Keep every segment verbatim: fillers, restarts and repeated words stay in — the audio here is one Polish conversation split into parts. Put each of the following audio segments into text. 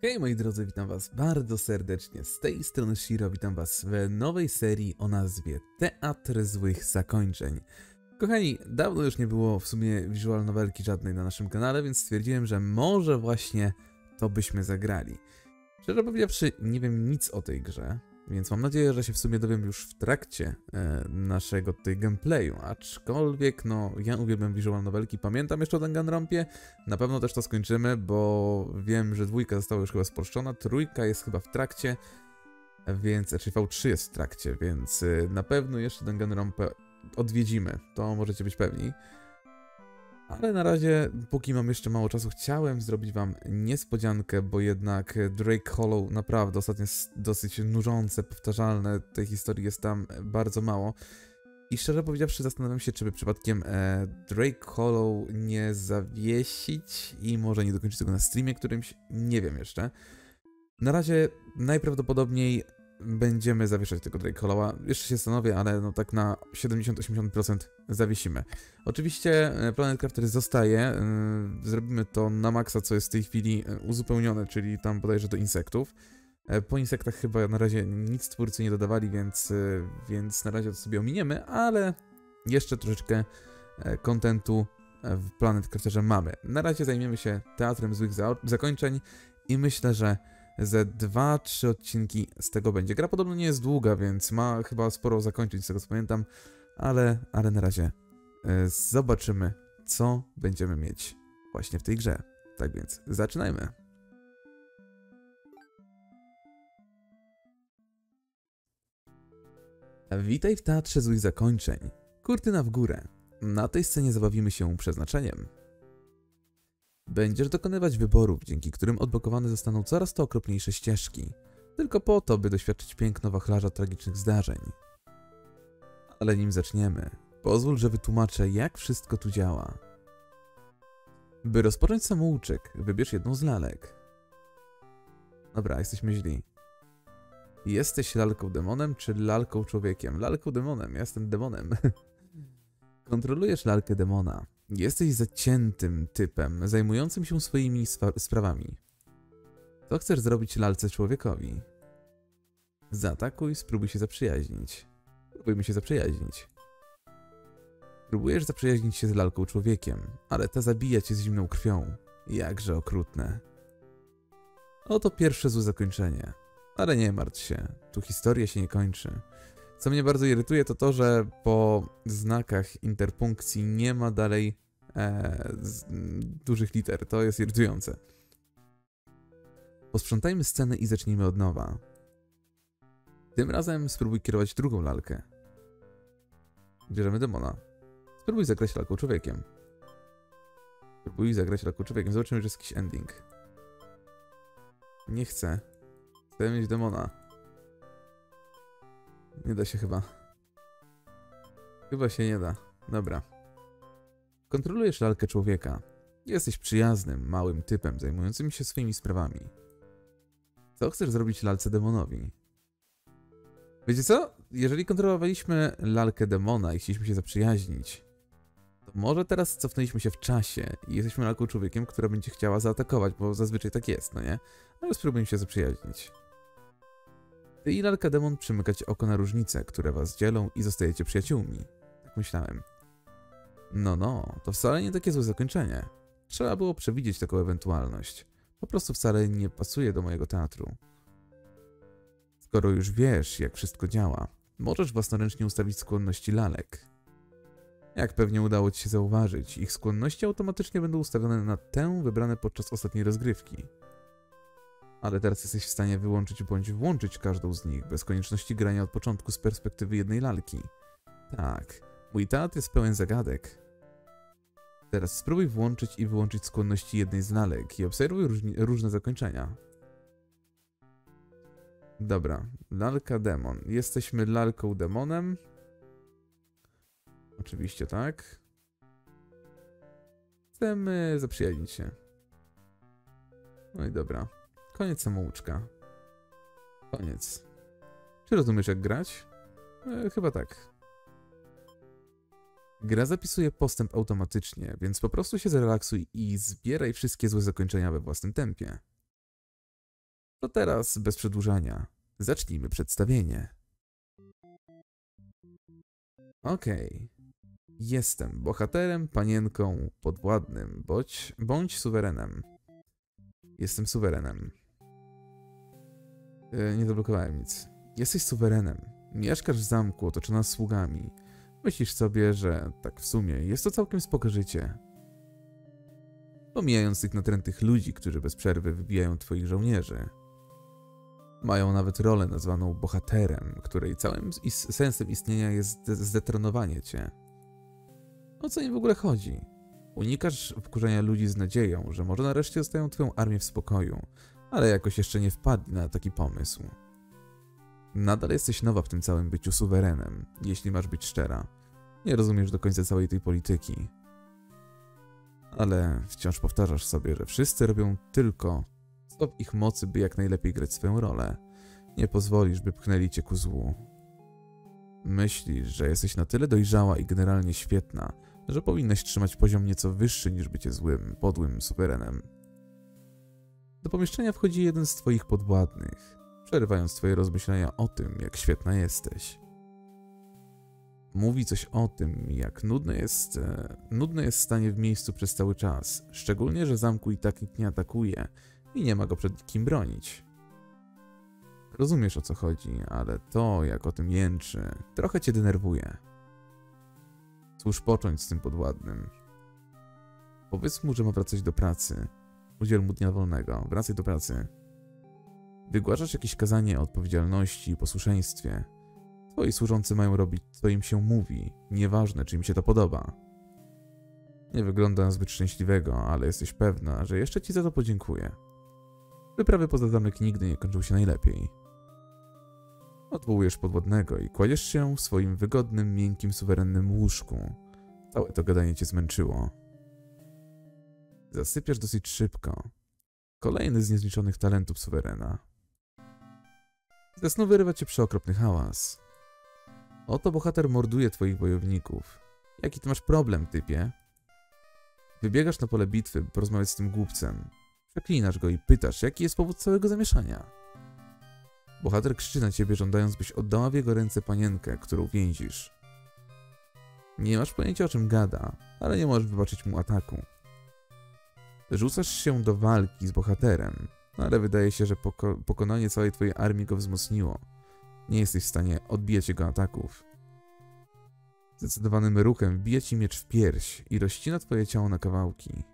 Hej moi drodzy, witam was bardzo serdecznie. Z tej strony Shiro, witam was w nowej serii o nazwie Teatr Złych Zakończeń. Kochani, dawno już nie było w sumie visual novelki żadnej na naszym kanale, więc stwierdziłem, że może właśnie to byśmy zagrali. Szczerze powiedziawszy, nie wiem nic o tej grze, więc mam nadzieję, że się w sumie dowiem już w trakcie e, naszego tutaj gameplayu, aczkolwiek no, ja uwielbiam visual novelki, pamiętam jeszcze o Danganronpie, na pewno też to skończymy, bo wiem, że dwójka została już chyba spolszczona, trójka jest chyba w trakcie, więc, znaczy V trzy jest w trakcie, więc e, na pewno jeszcze Danganronpę odwiedzimy, to możecie być pewni. Ale na razie, póki mam jeszcze mało czasu, chciałem zrobić wam niespodziankę, bo jednak Drake Hollow naprawdę ostatnio jest dosyć nużące, powtarzalne, tej historii jest tam bardzo mało. I szczerze powiedziawszy zastanawiam się, czy by przypadkiem e, Drake Hollow nie zawiesić i może nie dokończyć tego na streamie którymś, nie wiem jeszcze. Na razie najprawdopodobniej będziemy zawieszać tego Drake Hollowa. Jeszcze się zastanowię, ale no tak na siedemdziesiąt do osiemdziesięciu procent zawiesimy. Oczywiście Planet Crafter zostaje. Yy, zrobimy to na maksa, co jest w tej chwili uzupełnione, czyli tam bodajże do insektów. Yy, po insektach chyba na razie nic twórcy nie dodawali, więc, yy, więc na razie to sobie ominiemy, ale jeszcze troszeczkę kontentu w Planet Crafterze mamy. Na razie zajmiemy się Teatrem Złych za Zakończeń i myślę, że ze dwa trzy odcinki z tego będzie. Gra podobno nie jest długa, więc ma chyba sporo zakończeń, z tego co pamiętam, ale, ale na razie e, zobaczymy, co będziemy mieć właśnie w tej grze. Tak więc zaczynajmy. Witaj w Teatrze Złych Zakończeń. Kurtyna w górę. Na tej scenie zabawimy się przeznaczeniem. Będziesz dokonywać wyborów, dzięki którym odblokowane zostaną coraz to okropniejsze ścieżki. Tylko po to, by doświadczyć piękno wachlarza tragicznych zdarzeń. Ale nim zaczniemy, pozwól, że wytłumaczę, jak wszystko tu działa. By rozpocząć samouczek, wybierz jedną z lalek. Dobra, jesteśmy źli. Jesteś lalką demonem, czy lalką człowiekiem? Lalką demonem, ja jestem demonem. Kontrolujesz lalkę demona. Jesteś zaciętym typem, zajmującym się swoimi sprawami. Co chcesz zrobić lalce człowiekowi? Zaatakuj, spróbuj się zaprzyjaźnić. Spróbujmy się zaprzyjaźnić. Próbujesz zaprzyjaźnić się z lalką człowiekiem, ale ta zabija cię z zimną krwią. Jakże okrutne. Oto pierwsze złe zakończenie. Ale nie martw się, tu historia się nie kończy. Co mnie bardzo irytuje, to to, że po znakach interpunkcji nie ma dalej e, z, m, dużych liter. To jest irytujące. Posprzątajmy scenę i zacznijmy od nowa. Tym razem spróbuj kierować drugą lalkę. Bierzemy demona. Spróbuj zagrać lalką człowiekiem. Spróbuj zagrać lalką człowiekiem. Zobaczymy, że jest jakiś ending. Nie chcę. Chcę mieć demona. Nie da się chyba. Chyba się nie da. Dobra. Kontrolujesz lalkę człowieka. Jesteś przyjaznym, małym typem zajmującym się swoimi sprawami. Co chcesz zrobić lalce demonowi? Wiecie co? Jeżeli kontrolowaliśmy lalkę demona i chcieliśmy się zaprzyjaźnić, to może teraz cofnęliśmy się w czasie i jesteśmy lalką człowiekiem, która będzie chciała zaatakować, bo zazwyczaj tak jest, no nie? Ale spróbujmy się zaprzyjaźnić. Ty i lalka demon przymykać oko na różnice, które was dzielą i zostajecie przyjaciółmi. Tak myślałem. No, no, to wcale nie takie złe zakończenie. Trzeba było przewidzieć taką ewentualność. Po prostu wcale nie pasuje do mojego teatru. Skoro już wiesz, jak wszystko działa, możesz własnoręcznie ustawić skłonności lalek. Jak pewnie udało ci się zauważyć, ich skłonności automatycznie będą ustawione na tę wybrane podczas ostatniej rozgrywki. Ale teraz jesteś w stanie wyłączyć bądź włączyć każdą z nich, bez konieczności grania od początku z perspektywy jednej lalki. Tak, mój teatr jest pełen zagadek. Teraz spróbuj włączyć i wyłączyć skłonności jednej z lalek i obserwuj różni, różne zakończenia. Dobra, lalka demon. Jesteśmy lalką demonem. Oczywiście tak. Chcemy zaprzyjaźnić się. No i dobra. Koniec samouczka. Koniec. Czy rozumiesz, jak grać? E, chyba tak. Gra zapisuje postęp automatycznie, więc po prostu się zrelaksuj i zbieraj wszystkie złe zakończenia we własnym tempie. To teraz, bez przedłużania, zacznijmy przedstawienie. Okej. Okay. Jestem bohaterem, panienką, podwładnym, bądź, bądź suwerenem. Jestem suwerenem. Yy, nie zablokowałem nic. Jesteś suwerenem. Mieszkasz w zamku otoczona sługami. Myślisz sobie, że tak w sumie jest to całkiem spoko życie. Pomijając tych natrętych ludzi, którzy bez przerwy wybijają twoich żołnierzy. Mają nawet rolę nazwaną bohaterem, której całym is- sensem istnienia jest zdetronowanie cię. O co im w ogóle chodzi? Unikasz wkurzenia ludzi z nadzieją, że może nareszcie zostają twoją armię w spokoju, ale jakoś jeszcze nie wpadli na taki pomysł. Nadal jesteś nowa w tym całym byciu suwerenem, jeśli masz być szczera. Nie rozumiesz do końca całej tej polityki. Ale wciąż powtarzasz sobie, że wszyscy robią tylko co w ich mocy, by jak najlepiej grać swoją rolę. Nie pozwolisz, by pchnęli cię ku złu. Myślisz, że jesteś na tyle dojrzała i generalnie świetna, że powinnaś trzymać poziom nieco wyższy niż bycie złym, podłym suwerenem. Do pomieszczenia wchodzi jeden z twoich podwładnych, przerywając twoje rozmyślenia o tym, jak świetna jesteś. Mówi coś o tym, jak nudne jest, e, nudne jest stanie w miejscu przez cały czas, szczególnie, że zamku i tak nikt nie atakuje i nie ma go przed kim bronić. Rozumiesz, o co chodzi, ale to, jak o tym jęczy, trochę cię denerwuje. Cóż począć z tym podwładnym? Powiedz mu, że ma wracać do pracy. Udziel mu dnia wolnego. Wracaj do pracy. Wygłaszasz jakieś kazanie o odpowiedzialności i posłuszeństwie. Twoi służący mają robić, co im się mówi, nieważne, czy im się to podoba. Nie wygląda na zbyt szczęśliwego, ale jesteś pewna, że jeszcze ci za to podziękuję. Wyprawy poza zamek nigdy nie kończą się najlepiej. Odwołujesz podwodnego i kładziesz się w swoim wygodnym, miękkim, suwerennym łóżku. Całe to gadanie cię zmęczyło. Zasypiasz dosyć szybko. Kolejny z niezliczonych talentów suwerena. Ze snu wyrywa cię przeokropny hałas. Oto bohater morduje twoich wojowników. Jaki ty masz problem, typie? Wybiegasz na pole bitwy, by porozmawiać z tym głupcem. Przeklinasz go i pytasz, jaki jest powód całego zamieszania. Bohater krzyczy na ciebie, żądając, byś oddała w jego ręce panienkę, którą więzisz. Nie masz pojęcia, o czym gada, ale nie możesz wybaczyć mu ataku. Rzucasz się do walki z bohaterem, ale wydaje się, że poko pokonanie całej twojej armii go wzmocniło. Nie jesteś w stanie odbijać jego ataków. Zdecydowanym ruchem wbija ci miecz w pierś i rozcina twoje ciało na kawałki.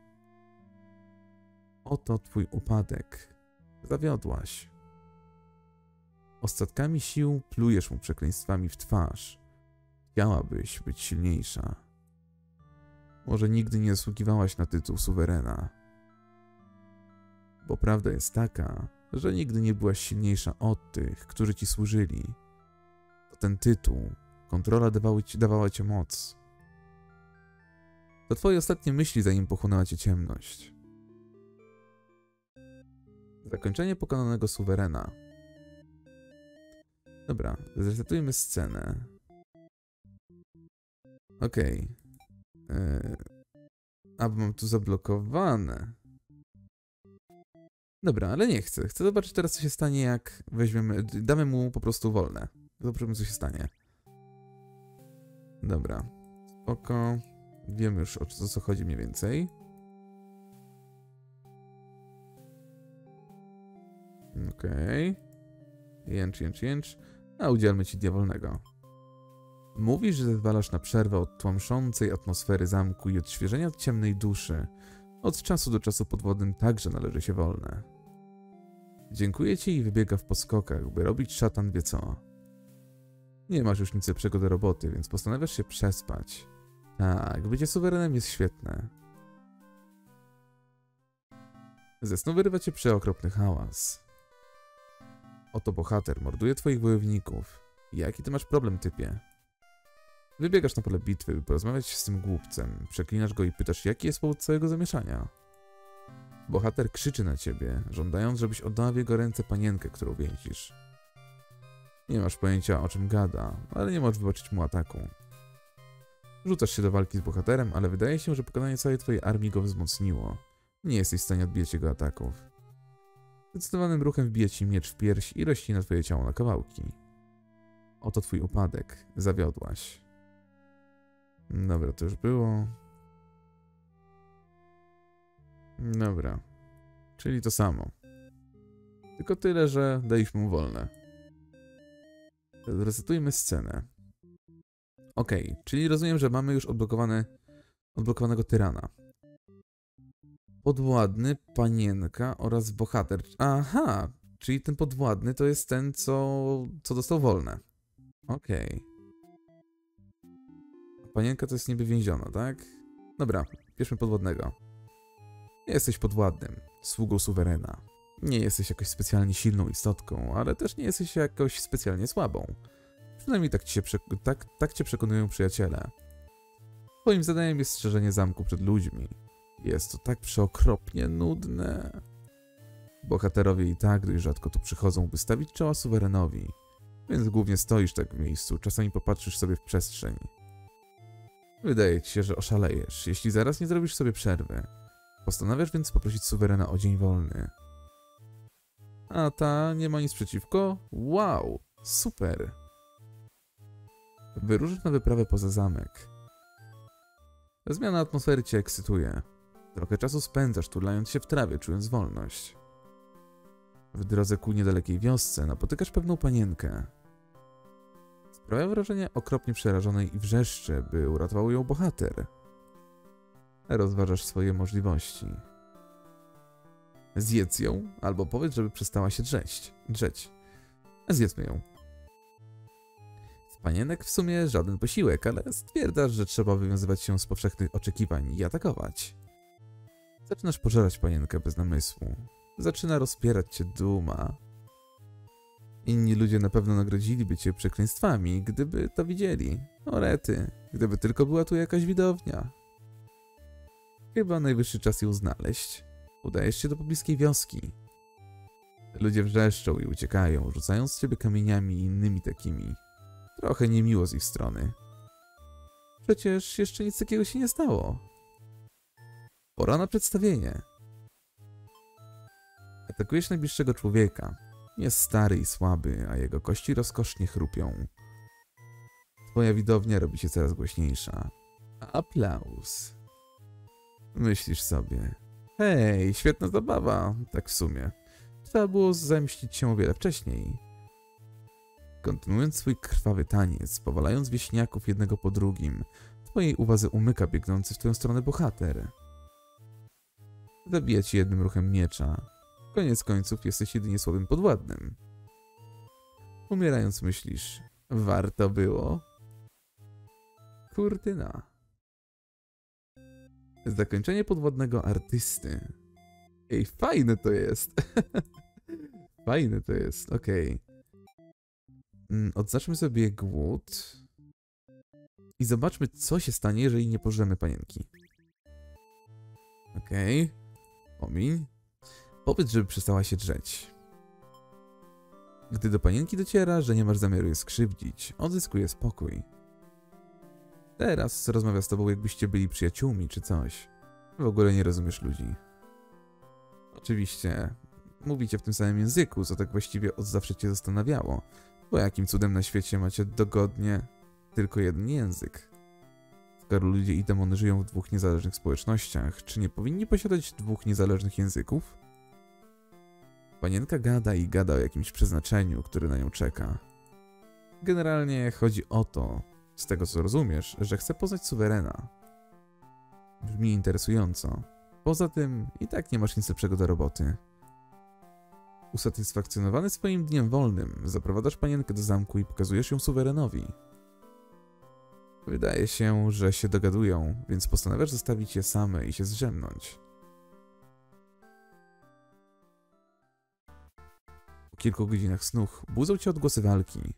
Oto twój upadek. Zawiodłaś. Ostatkami sił plujesz mu przekleństwami w twarz. Chciałabyś być silniejsza. Może nigdy nie zasługiwałaś na tytuł suwerena. Bo prawda jest taka, że nigdy nie byłaś silniejsza od tych, którzy ci służyli. To ten tytuł, kontrola dawały ci, dawała ci moc. To twoje ostatnie myśli, zanim pochłonęła cię ciemność. Zakończenie pokonanego suwerena. Dobra, zresetujmy scenę. Okej. Okay. A, bo mam tu zablokowane. Dobra, ale nie chcę. Chcę zobaczyć teraz, co się stanie, jak weźmiemy... Damy mu po prostu wolne. Zobaczymy, co się stanie. Dobra. Spoko. Wiemy już, o co, o co chodzi mniej więcej. Okej. Okay. Jęcz, jęcz, jęcz. A udzielmy ci diawolnego. Mówisz, że zezwalasz na przerwę od tłamszącej atmosfery zamku i odświeżenia ciemnej duszy. Od czasu do czasu podwodnym także należy się wolne. Dziękuję ci i wybiega w poskokach, by robić szatan wie co. Nie masz już nic lepszego do roboty, więc postanawiasz się przespać. Tak, bycie suwerenem jest świetne. Ze snu wyrywa cię przeokropny hałas. Oto bohater morduje twoich wojowników. Jaki ty masz problem, typie? Wybiegasz na pole bitwy, by porozmawiać z tym głupcem. Przeklinasz go i pytasz, jaki jest powód całego zamieszania. Bohater krzyczy na ciebie, żądając, żebyś oddała w jego ręce panienkę, którą więzisz. Nie masz pojęcia, o czym gada, ale nie możesz wybaczyć mu ataku. Rzucasz się do walki z bohaterem, ale wydaje się, że pokonanie całej twojej armii go wzmocniło. Nie jesteś w stanie odbijać jego ataków. Zdecydowanym ruchem wbija ci miecz w pierś i rozcina twoje ciało na kawałki. Oto twój upadek. Zawiodłaś. Dobra, to już było. Dobra. Czyli to samo. Tylko tyle, że daliśmy mu wolne. Resetujmy scenę. Okej, okay, czyli rozumiem, że mamy już odblokowane, odblokowanego tyrana. Podwładny, panienka oraz bohater. Aha, czyli ten podwładny to jest ten, co, co dostał wolne. Okej. Okay. Panienka to jest niby więziona, tak? Dobra, bierzmy podwładnego. Nie jesteś podwładnym, sługą suwerena. Nie jesteś jakoś specjalnie silną istotką, ale też nie jesteś jakoś specjalnie słabą. Przynajmniej tak, ci się tak, tak cię przekonują przyjaciele. Twoim zadaniem jest strzeżenie zamku przed ludźmi. Jest to tak przeokropnie nudne. Bohaterowie i tak dość rzadko tu przychodzą, by stawić czoła suwerenowi. Więc głównie stoisz tak w miejscu, czasami popatrzysz sobie w przestrzeń. Wydaje ci się, że oszalejesz, jeśli zaraz nie zrobisz sobie przerwy. Postanawiasz więc poprosić suwerena o dzień wolny. A ta nie ma nic przeciwko? Wow, super! Wyruszysz na wyprawę poza zamek. Zmiana atmosfery cię ekscytuje. Trochę czasu spędzasz turlając się w trawie, czując wolność. W drodze ku niedalekiej wiosce napotykasz pewną panienkę. Sprawia wrażenie okropnie przerażonej i wrzeszczy, by uratował ją bohater. Rozważasz swoje możliwości. Zjedz ją, albo powiedz, żeby przestała się drzeć. drzeć. Zjedzmy ją. Z panienek w sumie żaden posiłek, ale stwierdzasz, że trzeba wywiązywać się z powszechnych oczekiwań i atakować. Zaczynasz pożerać panienkę bez namysłu. Zaczyna rozpierać cię duma. Inni ludzie na pewno nagrodziliby cię przekleństwami, gdyby to widzieli. O rety, gdyby tylko była tu jakaś widownia. Chyba najwyższy czas ją znaleźć. Udajesz się do pobliskiej wioski. Ludzie wrzeszczą i uciekają, rzucając z ciebie kamieniami i innymi takimi. Trochę niemiło z ich strony. Przecież jeszcze nic takiego się nie stało. Pora na przedstawienie. Atakujesz najbliższego człowieka. Jest stary i słaby, a jego kości rozkosznie chrupią. Twoja widownia robi się coraz głośniejsza. Aplauz. Myślisz sobie. Hej, świetna zabawa, tak w sumie. Trzeba było zemścić się o wiele wcześniej. Kontynuując swój krwawy taniec, powalając wieśniaków jednego po drugim, twojej uwadze umyka biegnący w twoją stronę bohater. Zabija ci jednym ruchem miecza. Koniec końców jesteś jedynie słabym podwładnym. Umierając myślisz, warto było? Kurtyna. Zakończenie podwodnego artysty. Ej, fajne to jest. Fajne to jest, okej. Okay. Odznaczmy sobie głód. I zobaczmy, co się stanie, jeżeli nie pożremy panienki. Okej. Okay. Omiń. Powiedz, żeby przestała się drzeć. Gdy do panienki dociera, że nie masz zamiaru je skrzywdzić, odzyskuje spokój. Teraz rozmawia z tobą, jakbyście byli przyjaciółmi czy coś. W ogóle nie rozumiesz ludzi. Oczywiście, mówicie w tym samym języku, co tak właściwie od zawsze cię zastanawiało. Bo jakim cudem na świecie macie dogodnie tylko jeden język? Skoro ludzie i demony żyją w dwóch niezależnych społecznościach, czy nie powinni posiadać dwóch niezależnych języków? Panienka gada i gada o jakimś przeznaczeniu, które na nią czeka. Generalnie chodzi o to, z tego co rozumiesz, że chce poznać suwerena. Brzmi interesująco. Poza tym i tak nie masz nic lepszego do roboty. Usatysfakcjonowany swoim dniem wolnym, zaprowadzasz panienkę do zamku i pokazujesz ją suwerenowi. Wydaje się, że się dogadują, więc postanawiasz zostawić je same i się zdrzemnąć. Po kilku godzinach snu budzą cię odgłosy walki.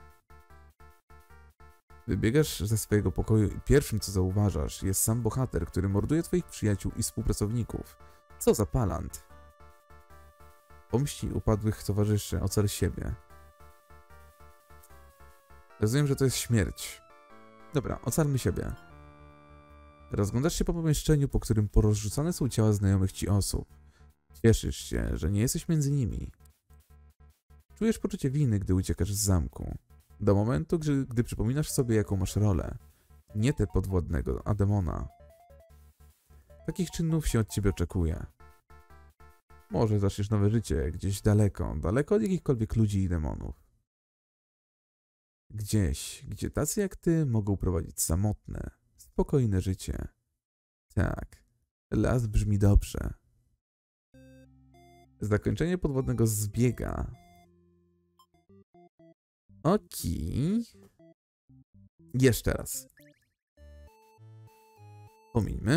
Wybiegasz ze swojego pokoju i pierwszym co zauważasz jest sam bohater, który morduje twoich przyjaciół i współpracowników. Co za palant. Pomści upadłych towarzyszy, ocal siebie. Rozumiem, że to jest śmierć. Dobra, ocalmy siebie. Rozglądasz się po pomieszczeniu, po którym porozrzucane są ciała znajomych ci osób. Cieszysz się, że nie jesteś między nimi. Czujesz poczucie winy, gdy uciekasz z zamku. Do momentu, gdy, gdy przypominasz sobie, jaką masz rolę. Nie tę podwładnego, a demona. Takich czynów się od ciebie oczekuje. Może zaczniesz nowe życie gdzieś daleko, daleko od jakichkolwiek ludzi i demonów. Gdzieś, gdzie tacy jak ty mogą prowadzić samotne, spokojne życie. Tak, las brzmi dobrze. Zakończenie podwodnego zbiega. Okej. Jeszcze raz. Pomińmy.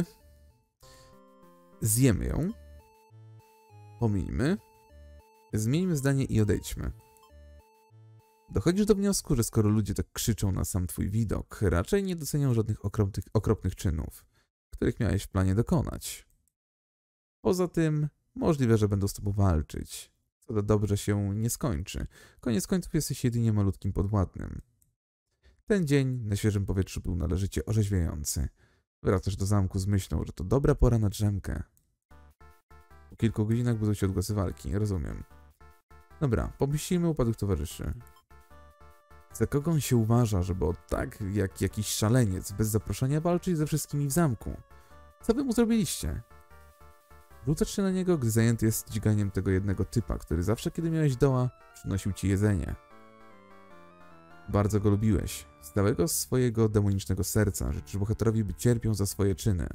Zjemy ją. Pomińmy. Zmieńmy zdanie i odejdźmy. Dochodzisz do wniosku, że skoro ludzie tak krzyczą na sam twój widok, raczej nie docenią żadnych okropnych, okropnych czynów, których miałeś w planie dokonać. Poza tym, możliwe, że będą z tobą walczyć, co to dobrze się nie skończy. Koniec końców jesteś jedynie malutkim podwładnym. Ten dzień na świeżym powietrzu był należycie orzeźwiający. Wracasz do zamku z myślą, że to dobra pora na drzemkę. Po kilku godzinach budzą się odgłosy walki, rozumiem. Dobra, pomyślimy upadłych towarzyszy. Za kogo on się uważa, żeby od tak jak jakiś szaleniec bez zaproszenia walczyć ze wszystkimi w zamku? Co wy mu zrobiliście? Rzucasz się na niego, gdy zajęty jest dźganiem tego jednego typa, który zawsze, kiedy miałeś doła, przynosił ci jedzenie. Bardzo go lubiłeś. Z całego swojego demonicznego serca życzysz bohaterowi, by cierpiał za swoje czyny.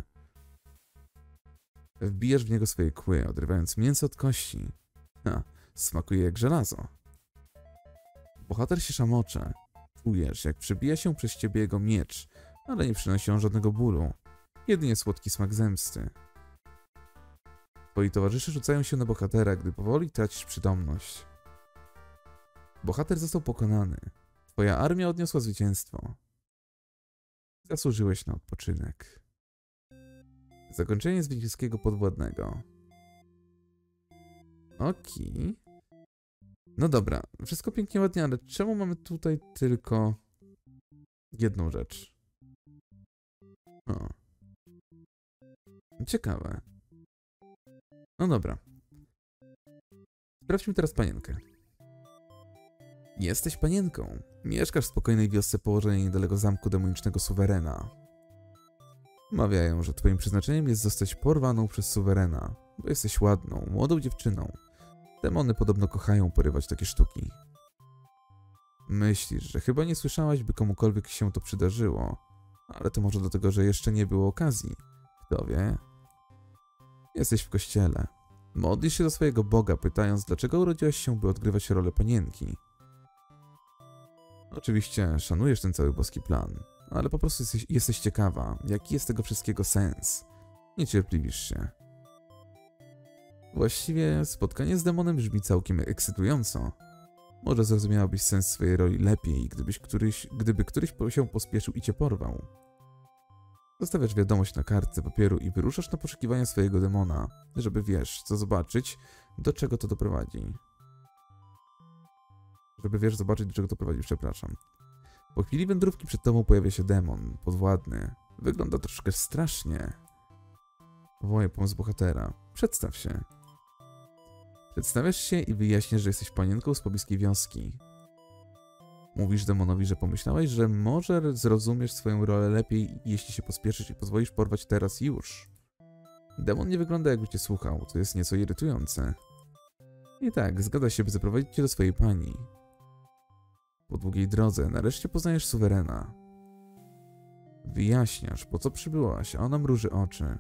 Wbijasz w niego swoje kły, odrywając mięso od kości. Ha, smakuje jak żelazo. Bohater się szamocze. Czujesz, jak przebija się przez ciebie jego miecz, ale nie przynosi on żadnego bólu. Jedynie słodki smak zemsty. Twoi towarzysze rzucają się na bohatera, gdy powoli tracisz przytomność. Bohater został pokonany. Twoja armia odniosła zwycięstwo. Zasłużyłeś na odpoczynek. Zakończenie zwycięskiego podwładnego. Okej. No dobra, wszystko pięknie, ładnie, ale czemu mamy tutaj tylko jedną rzecz? O. Ciekawe. No dobra. Sprawdźmy teraz panienkę. Jesteś panienką. Mieszkasz w spokojnej wiosce położonej niedaleko zamku demonicznego suwerena. Mawiają, że twoim przeznaczeniem jest zostać porwaną przez suwerena, bo jesteś ładną, młodą dziewczyną. Demony podobno kochają porywać takie sztuki. Myślisz, że chyba nie słyszałaś, by komukolwiek się to przydarzyło, ale to może dlatego, że jeszcze nie było okazji. Kto wie? Jesteś w kościele. Modlisz się do swojego Boga, pytając, dlaczego urodziłaś się, by odgrywać rolę panienki. Oczywiście szanujesz ten cały boski plan, ale po prostu jesteś, jesteś ciekawa, jaki jest tego wszystkiego sens. Niecierpliwisz się. Właściwie spotkanie z demonem brzmi całkiem ekscytująco. Może zrozumiałabyś sens swojej roli lepiej, gdybyś któryś, gdyby któryś się pospieszył i cię porwał. Zostawiasz wiadomość na kartce papieru i wyruszasz na poszukiwania swojego demona, żeby wiesz, co zobaczyć, do czego to doprowadzi. Żeby wiesz, zobaczyć, do czego to prowadzi, przepraszam. Po chwili wędrówki przed tobą pojawia się demon, podwładny. Wygląda troszkę strasznie. Wołaj pomoc bohatera. Przedstaw się. Przedstawiasz się i wyjaśniasz, że jesteś panienką z pobliskiej wioski. Mówisz demonowi, że pomyślałeś, że może zrozumiesz swoją rolę lepiej, jeśli się pospieszysz i pozwolisz porwać teraz już. Demon nie wygląda, jakby cię słuchał, co jest nieco irytujące. I tak, zgadza się, by zaprowadzić cię do swojej pani. Po długiej drodze nareszcie poznajesz suwerena. Wyjaśniasz, po co przybyłaś, a ona mruży oczy.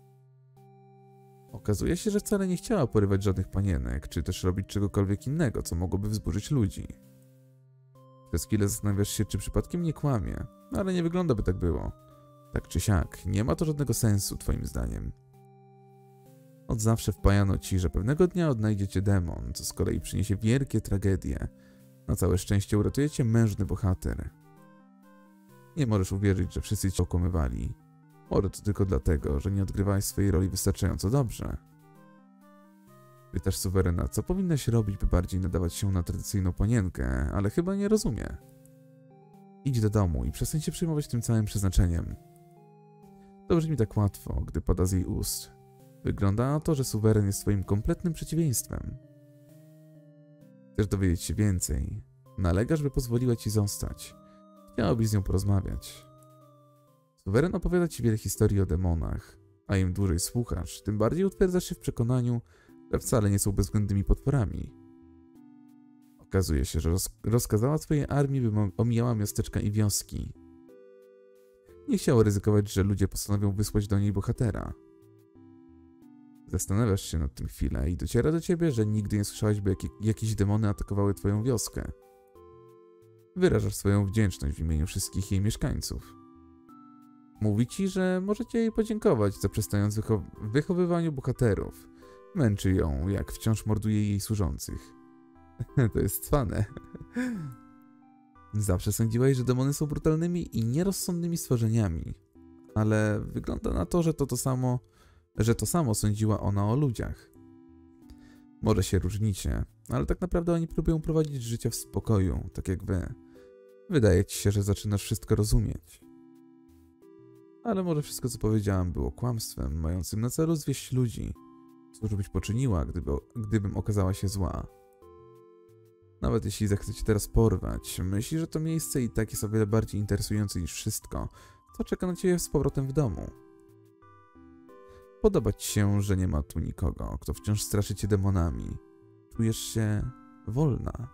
Okazuje się, że wcale nie chciała porywać żadnych panienek, czy też robić czegokolwiek innego, co mogłoby wzburzyć ludzi. Przez chwilę zastanawiasz się, czy przypadkiem nie kłamie, ale nie wygląda, by tak było. Tak czy siak, nie ma to żadnego sensu, twoim zdaniem. Od zawsze wpajano ci, że pewnego dnia odnajdzie cię demon, co z kolei przyniesie wielkie tragedie. Na całe szczęście uratuje cię mężny bohater. Nie możesz uwierzyć, że wszyscy cię okłamywali. Może to tylko dlatego, że nie odgrywałeś swojej roli wystarczająco dobrze. Pytasz suwerena, co powinnaś robić, by bardziej nadawać się na tradycyjną panienkę, ale chyba nie rozumie. Idź do domu i przestań się przejmować tym całym przeznaczeniem. To brzmi tak łatwo, gdy pada z jej ust. Wygląda na to, że suweren jest twoim kompletnym przeciwieństwem. Chcesz dowiedzieć się więcej. Nalegasz, by pozwoliła ci zostać. Chciałabyś z nią porozmawiać. Suweren opowiada ci wiele historii o demonach, a im dłużej słuchasz, tym bardziej utwierdzasz się w przekonaniu, że wcale nie są bezwzględnymi potworami. Okazuje się, że roz rozkazała swojej armii, by omijała miasteczka i wioski. Nie chciało ryzykować, że ludzie postanowią wysłać do niej bohatera. Zastanawiasz się nad tym chwilę i dociera do ciebie, że nigdy nie słyszałeś, by jakie, jakieś demony atakowały twoją wioskę. Wyrażasz swoją wdzięczność w imieniu wszystkich jej mieszkańców. Mówi ci, że możecie jej podziękować za przystając wycho wychowywaniu bohaterów. Męczy ją, jak wciąż morduje jej służących. To jest cwane. Zawsze sądziłaś, że demony są brutalnymi i nierozsądnymi stworzeniami, ale wygląda na to, że to to samo, że to samo sądziła ona o ludziach. Może się różnicie, ale tak naprawdę oni próbują prowadzić życie w spokoju, tak jak wy. Wydaje ci się, że zaczynasz wszystko rozumieć. Ale może wszystko, co powiedziałam, było kłamstwem, mającym na celu zwieść ludzi. Cóż byś poczyniła, gdyby, gdybym okazała się zła? Nawet jeśli zechce cię teraz porwać, myśli, że to miejsce i tak jest o wiele bardziej interesujące niż wszystko, co czeka na ciebie z powrotem w domu. Podoba ci się, że nie ma tu nikogo, kto wciąż straszy cię demonami. Czujesz się wolna.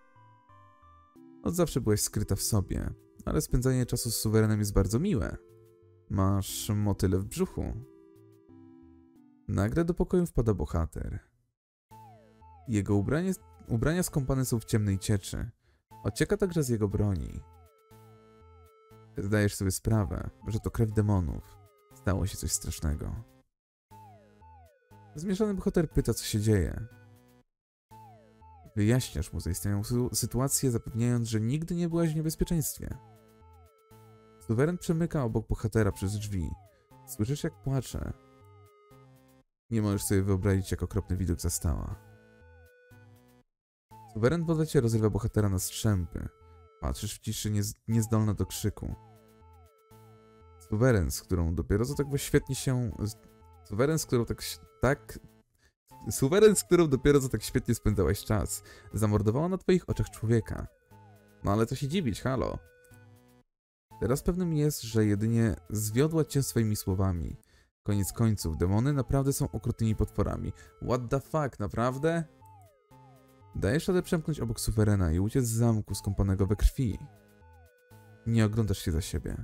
Od zawsze byłaś skryta w sobie, ale spędzanie czasu z suwerenem jest bardzo miłe. Masz motyle w brzuchu. Nagle do pokoju wpada bohater. Jego ubranie, ubrania skąpane są w ciemnej cieczy. Ocieka także z jego broni. Zdajesz sobie sprawę, że to krew demonów. Stało się coś strasznego. Zmieszany bohater pyta, co się dzieje. Wyjaśniasz mu zaistniałą sytuację, zapewniając, że nigdy nie byłaś w niebezpieczeństwie. Suweren przemyka obok bohatera przez drzwi. Słyszysz, jak płacze. Nie możesz sobie wyobrazić, jak okropny widok zastała. Suweren w odwecie rozrywa bohatera na strzępy. Patrzysz w ciszy, niez niezdolna do krzyku. Suweren, z którą dopiero co tak świetnie się... Suweren, z którą tak... tak... Suweren, z którą dopiero co tak świetnie spędzałaś czas, zamordowała na twoich oczach człowieka. No ale co się dziwić, halo? Teraz pewnym jest, że jedynie zwiodła cię swoimi słowami. Koniec końców, demony naprawdę są okrutnymi potworami. What the fuck, naprawdę? Dajesz radę przemknąć obok suwerena i uciec z zamku skąpanego we krwi. Nie oglądasz się za siebie.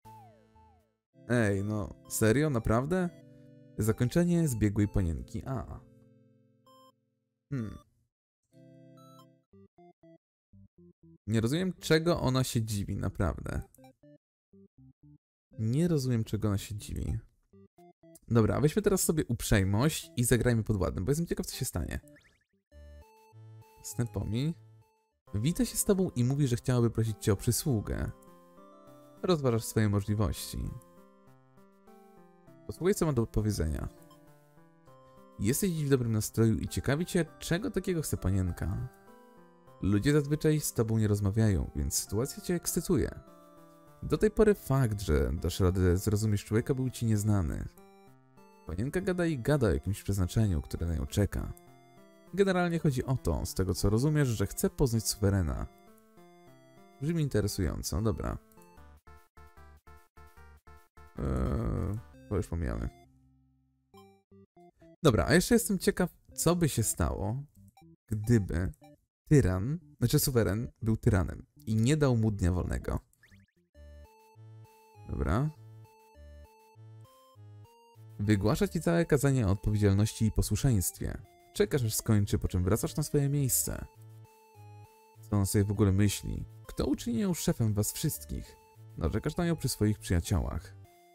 Ej, no serio, naprawdę? Zakończenie zbiegłej panienki A. Hmm. Nie rozumiem, czego ona się dziwi, naprawdę. Nie rozumiem, czego ona się dziwi. Dobra, weźmy teraz sobie uprzejmość i zagrajmy pod ładnym, bo jestem ciekaw, co się stanie. Snapomij. Wita się z tobą i mówi, że chciałaby prosić cię o przysługę. Rozważasz swoje możliwości. Posłuchaj, co ma do powiedzenia. Jesteś dziś w dobrym nastroju i ciekawi cię, czego takiego chce panienka. Ludzie zazwyczaj z tobą nie rozmawiają, więc sytuacja cię ekscytuje. Do tej pory fakt, że dasz radę zrozumieć człowieka, był ci nieznany. Panienka gada i gada o jakimś przeznaczeniu, które na nią czeka. Generalnie chodzi o to, z tego co rozumiesz, że chce poznać suwerena. Brzmi interesująco, dobra. Eee, to już pomijamy. Dobra, a jeszcze jestem ciekaw, co by się stało, gdyby tyran, znaczy suweren, był tyranem i nie dał mu dnia wolnego. Dobra. Wygłasza ci całe kazanie o odpowiedzialności i posłuszeństwie. Czekasz, aż skończy, po czym wracasz na swoje miejsce. Co on sobie w ogóle myśli? Kto uczyni ją szefem was wszystkich? Narzekasz na nią przy swoich przyjaciołach.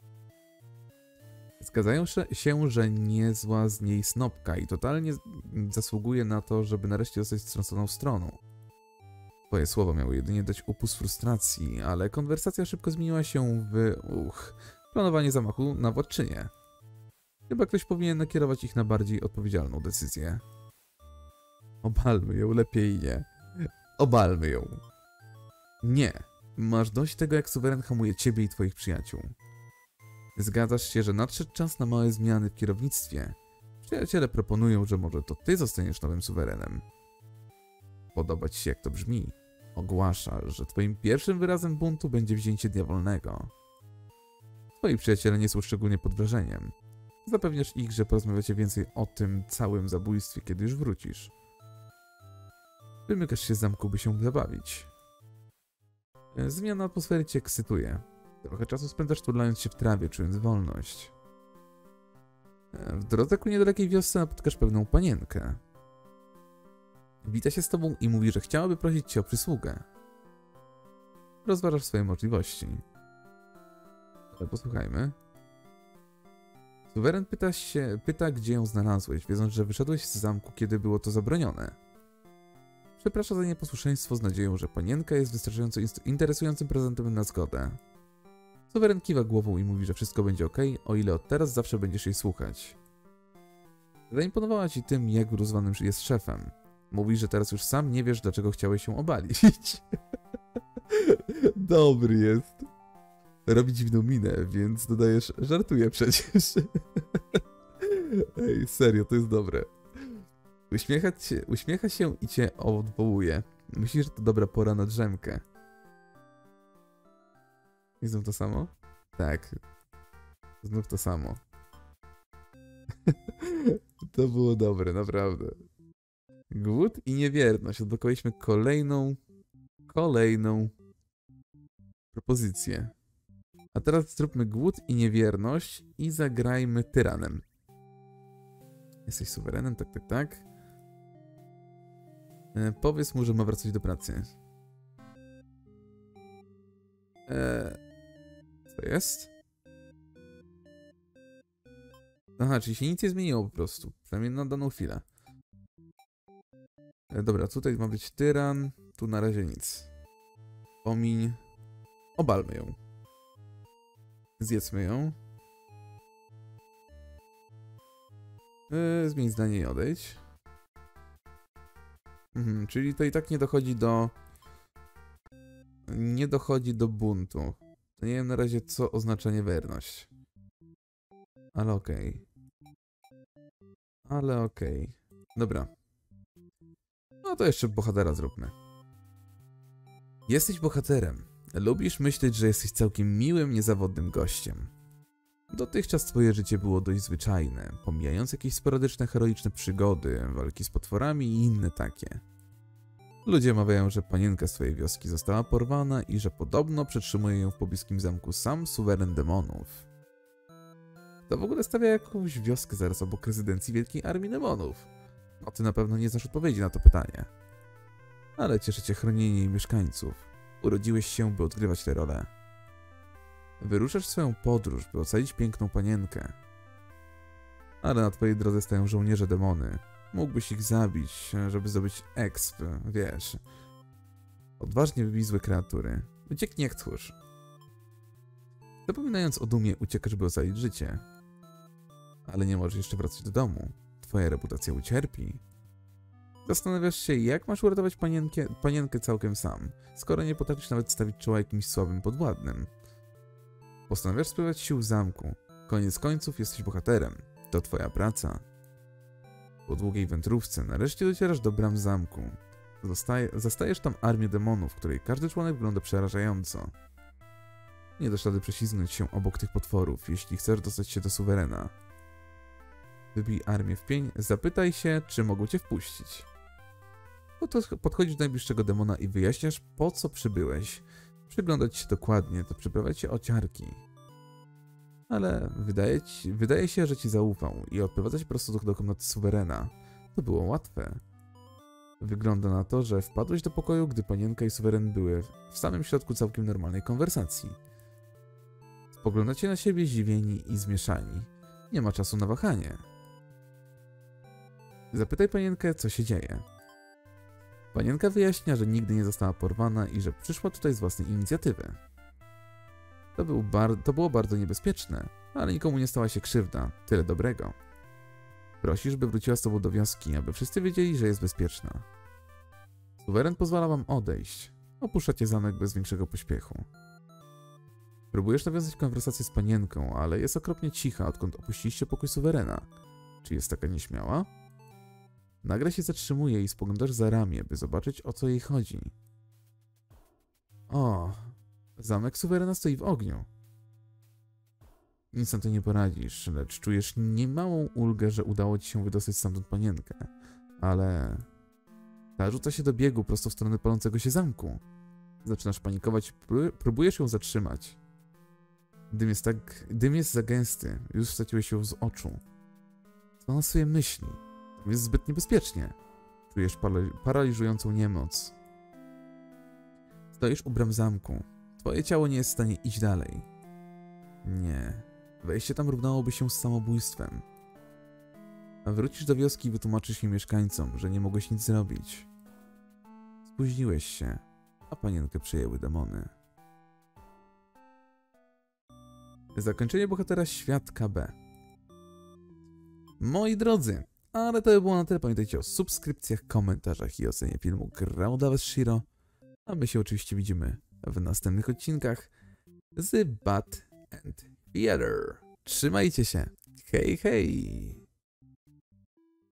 Zgadzają się, że niezła z niej snopka i totalnie zasługuje na to, żeby nareszcie zostać strąconą stroną. Twoje słowa miały jedynie dać upust frustracji, ale konwersacja szybko zmieniła się w... uch... planowanie zamachu na władczynię. Chyba ktoś powinien nakierować ich na bardziej odpowiedzialną decyzję. Obalmy ją, lepiej nie. Obalmy ją. Nie. Masz dość tego, jak suweren hamuje ciebie i twoich przyjaciół. Zgadzasz się, że nadszedł czas na małe zmiany w kierownictwie. Przyjaciele proponują, że może to ty zostaniesz nowym suwerenem. podoba ci się, jak to brzmi. Ogłasza, że twoim pierwszym wyrazem buntu będzie wzięcie dnia wolnego. Twoi przyjaciele nie są szczególnie pod wrażeniem. Zapewniasz ich, że porozmawiacie więcej o tym całym zabójstwie, kiedy już wrócisz. Wymykasz się z zamku, by się zabawić. Zmiana atmosfery cię ekscytuje. Trochę czasu spędzasz turlając się w trawie, czując wolność. W drodze ku niedalekiej wiosce napotkasz pewną panienkę. Wita się z tobą i mówi, że chciałaby prosić cię o przysługę. Rozważasz swoje możliwości. Ale posłuchajmy. Suweren pyta się, pyta, gdzie ją znalazłeś, wiedząc, że wyszedłeś z zamku, kiedy było to zabronione. Przeprasza za nieposłuszeństwo z nadzieją, że panienka jest wystarczająco interesującym prezentem na zgodę. Suweren kiwa głową i mówi, że wszystko będzie ok, o ile od teraz zawsze będziesz jej słuchać. Zaimponowała ci tym, jak wyluzwanym jest szefem. Mówi, że teraz już sam nie wiesz, dlaczego chciałeś się obalić. Dobry jest. Robi dziwną minę, więc dodajesz, żartuję przecież. Ej, serio, to jest dobre. Uśmiechać się, uśmiecha się i cię odwołuje. Myślisz, że to dobra pora na drzemkę. I znów to samo? Tak. Znów to samo. To było dobre, naprawdę. Głód i niewierność. Odblokowaliśmy kolejną, kolejną propozycję. A teraz zróbmy głód i niewierność i zagrajmy tyranem. Jesteś suwerenem, tak, tak, tak. E, powiedz mu, że ma wracać do pracy. E, co jest? Aha, czyli się nic nie zmieniło po prostu. Przynajmniej na daną chwilę. E, dobra, tutaj ma być tyran. Tu na razie nic. Omiń. Obalmy ją. Zjedzmy ją. Yy, zmień zdanie i odejdź. Mhm, czyli to i tak nie dochodzi do... Nie dochodzi do buntu. To nie wiem na razie, co oznacza niewierność. Ale okej. Okay. Ale okej. Okay. Dobra. No to jeszcze bohatera zróbmy. Jesteś bohaterem. Lubisz myśleć, że jesteś całkiem miłym, niezawodnym gościem. Dotychczas twoje życie było dość zwyczajne, pomijając jakieś sporadyczne, heroiczne przygody, walki z potworami i inne takie. Ludzie mawiają, że panienka z twojej wioski została porwana i że podobno przetrzymuje ją w pobliskim zamku sam suweren demonów. To w ogóle stawia jakąś wioskę zaraz obok rezydencji Wielkiej Armii Demonów. No ty na pewno nie znasz odpowiedzi na to pytanie. Ale cieszy cię chronienie jej mieszkańców. Urodziłeś się, by odgrywać tę rolę. Wyruszasz w swoją podróż, by ocalić piękną panienkę. Ale na twojej drodze stają żołnierze demony. Mógłbyś ich zabić, żeby zdobyć exp, wiesz. Odważnie wybij złe kreatury. Ucieknij jak tchórz. Zapominając o dumie, uciekasz, by ocalić życie. Ale nie możesz jeszcze wracać do domu. Twoja reputacja ucierpi. Zastanawiasz się, jak masz uratować panienkę, panienkę całkiem sam, skoro nie potrafisz nawet stawić czoła jakimś słabym podwładnym. Postanawiasz spływać sił w zamku. Koniec końców jesteś bohaterem. To twoja praca. Po długiej wędrówce nareszcie docierasz do bram zamku. Zostaje, zastajesz tam armię demonów, której każdy członek wygląda przerażająco. Nie dasz rady prześlizgnąć się obok tych potworów, jeśli chcesz dostać się do suwerena. Wybij armię w pień, zapytaj się, czy mogą cię wpuścić. Podchodzisz do najbliższego demona i wyjaśniasz, po co przybyłeś. Przyglądać się dokładnie, to przyprawiać się o ciarki. Ale wydaje, ci, wydaje się, że ci zaufał i odprowadza się prosto do, do komnaty suwerena. To było łatwe. Wygląda na to, że wpadłeś do pokoju, gdy panienka i suweren były w samym środku całkiem normalnej konwersacji. Spoglądacie na siebie zdziwieni i zmieszani. Nie ma czasu na wahanie. Zapytaj panienkę, co się dzieje. Panienka wyjaśnia, że nigdy nie została porwana i że przyszła tutaj z własnej inicjatywy. To, był bar to było bardzo niebezpieczne, ale nikomu nie stała się krzywda, tyle dobrego. Prosisz, by wróciła z tobą do wioski, aby wszyscy wiedzieli, że jest bezpieczna. Suweren pozwala wam odejść. Opuszczacie zamek bez większego pośpiechu. Próbujesz nawiązać konwersację z panienką, ale jest okropnie cicha, odkąd opuściliście pokój suwerena. Czy jest taka nieśmiała? Nagle się zatrzymuje i spoglądasz za ramię, by zobaczyć, o co jej chodzi. O, zamek suwerena stoi w ogniu. Nic na to nie poradzisz, lecz czujesz niemałą ulgę, że udało ci się wydostać stamtąd panienkę. Ale... ta rzuca się do biegu prosto w stronę palącego się zamku. Zaczynasz panikować, próbujesz ją zatrzymać. Dym jest tak... dym jest za gęsty, już straciłeś ją z oczu. Co na swoje myśli? Tam jest zbyt niebezpiecznie. Czujesz paraliżującą niemoc. Stoisz u bram zamku. Twoje ciało nie jest w stanie iść dalej. Nie. Wejście tam równałoby się z samobójstwem. A wrócisz do wioski i wytłumaczysz jej mieszkańcom, że nie mogłeś nic zrobić. Spóźniłeś się, a panienkę przejęły demony. Zakończenie bohatera Świadka B. Moi drodzy, ale to by było na tyle. Pamiętajcie o subskrypcjach, komentarzach i ocenie filmu. Grał dla was Shiro. A my się oczywiście widzimy w następnych odcinkach z Bad and Theater. Trzymajcie się. Hej, hej!